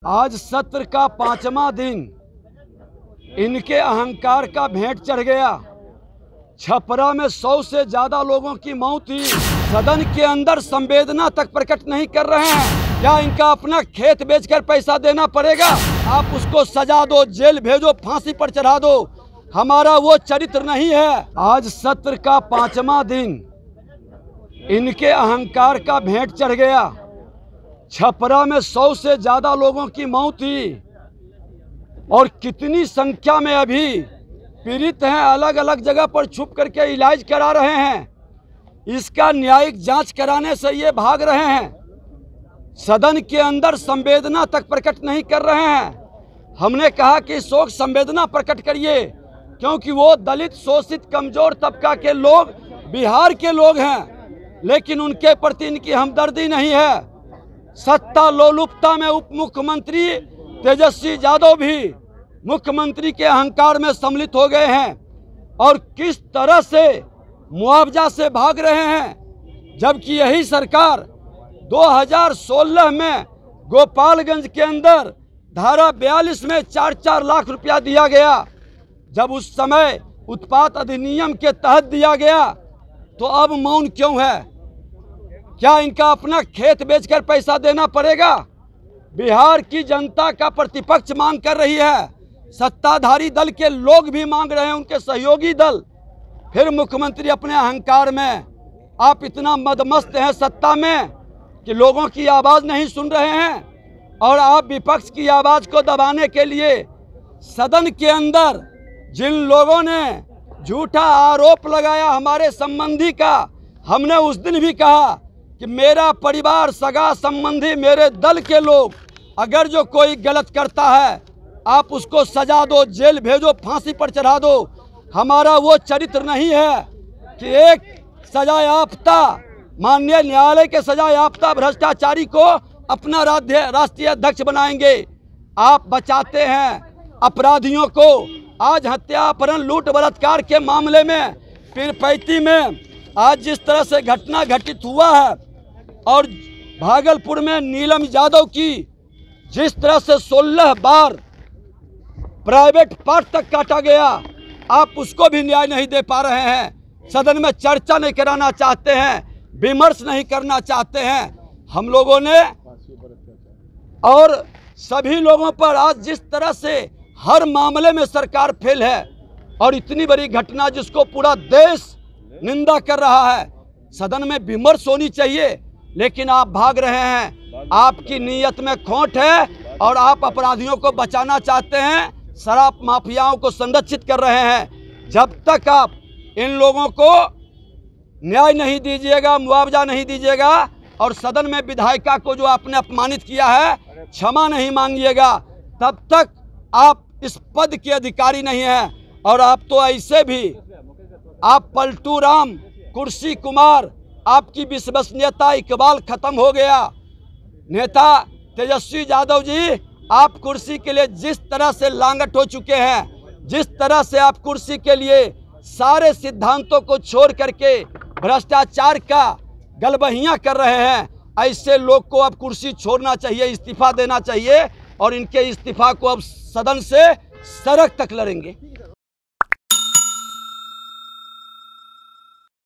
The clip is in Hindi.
आज सत्र का 5वां दिन इनके अहंकार का भेंट चढ़ गया। छपरा में 100 से ज्यादा लोगों की मौत हुई। सदन के अंदर संवेदना तक प्रकट नहीं कर रहे हैं। क्या इनका अपना खेत बेचकर पैसा देना पड़ेगा? आप उसको सजा दो, जेल भेजो, फांसी पर चढ़ा दो, हमारा वो चरित्र नहीं है। आज सत्र का 5वां दिन इनके अहंकार का भेंट चढ़ गया। छपरा में 100 से ज्यादा लोगों की मौत हुई और कितनी संख्या में अभी पीड़ित हैं, अलग अलग जगह पर छुप करके इलाज करा रहे हैं। इसका न्यायिक जांच कराने से ये भाग रहे हैं। सदन के अंदर संवेदना तक प्रकट नहीं कर रहे हैं। हमने कहा कि शोक संवेदना प्रकट करिए, क्योंकि वो दलित, शोषित, कमजोर तबका के लोग बिहार के लोग हैं, लेकिन उनके प्रति इनकी हमदर्दी नहीं है। सत्ता लोलुपता में उप मुख्यमंत्री तेजस्वी यादव भी मुख्यमंत्री के अहंकार में सम्मिलित हो गए हैं और किस तरह से मुआवजा से भाग रहे हैं, जबकि यही सरकार 2016 में गोपालगंज के अंदर धारा 42 में 4-4 लाख रुपया दिया गया। जब उस समय उत्पाद अधिनियम के तहत दिया गया तो अब मौन क्यों है? क्या इनका अपना खेत बेचकर पैसा देना पड़ेगा? बिहार की जनता का प्रतिपक्ष मांग कर रही है, सत्ताधारी दल के लोग भी मांग रहे हैं, उनके सहयोगी दल। फिर मुख्यमंत्री अपने अहंकार में, आप इतना मदमस्त हैं सत्ता में कि लोगों की आवाज़ नहीं सुन रहे हैं और आप विपक्ष की आवाज़ को दबाने के लिए सदन के अंदर जिन लोगों ने झूठा आरोप लगाया हमारे संबंधी का, हमने उस दिन भी कहा कि मेरा परिवार, सगा संबंधी, मेरे दल के लोग, अगर जो कोई गलत करता है आप उसको सजा दो, जेल भेजो, फांसी पर चढ़ा दो, हमारा वो चरित्र नहीं है कि एक सजायाफ्ता, माननीय न्यायालय के सजायाफ्ता भ्रष्टाचारी को अपना राष्ट्रीय अध्यक्ष बनाएंगे। आप बचाते हैं अपराधियों को। आज हत्या, अपहरण, लूट, बलात्कार के मामले में पीरपैंती में आज जिस तरह से घटना घटित हुआ है और भागलपुर में नीलम यादव की जिस तरह से 16 बार प्राइवेट पार्ट तक काटा गया, आप उसको भी न्याय नहीं दे पा रहे हैं। सदन में चर्चा नहीं कराना चाहते हैं, विमर्श नहीं करना चाहते हैं। हम लोगों ने और सभी लोगों पर आज जिस तरह से हर मामले में सरकार फेल है और इतनी बड़ी घटना जिसको पूरा देश निंदा कर रहा है, सदन में विमर्श होनी चाहिए, लेकिन आप भाग रहे हैं। आपकी नीयत में खोट है और आप अपराधियों को बचाना चाहते हैं, शराब माफियाओं को संरक्षित कर रहे हैं। जब तक आप इन लोगों को न्याय नहीं दीजिएगा, मुआवजा नहीं दीजिएगा और सदन में विधायिका को जो आपने अपमानित किया है क्षमा नहीं मांगिएगा, तब तक आप इस पद के अधिकारी नहीं हैं। और आप तो ऐसे भी, आप पलटू राम, कुर्सी कुमार, आपकी विश्वसनीयता, इकबाल खत्म हो गया। नेता तेजस्वी यादव जी, आप कुर्सी के लिए जिस तरह से लांगट हो चुके हैं, जिस तरह से आप कुर्सी के लिए सारे सिद्धांतों को छोड़ करके भ्रष्टाचार का गलबहियां कर रहे हैं, ऐसे लोग को अब कुर्सी छोड़ना चाहिए, इस्तीफा देना चाहिए और इनके इस्तीफा को अब सदन से सड़क तक लड़ेंगे।